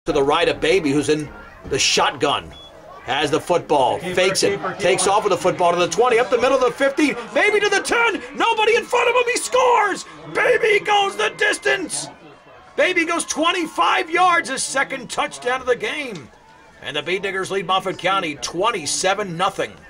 To the right of Baby, who's in the shotgun. Has the football, fakes it, takes off with the football to the 20, up the middle of the 50, Baby to the 10, nobody in front of him, he scores! Baby goes the distance! Baby goes 25 yards, his second touchdown of the game. And the Bee Diggers lead Moffat County 27-0.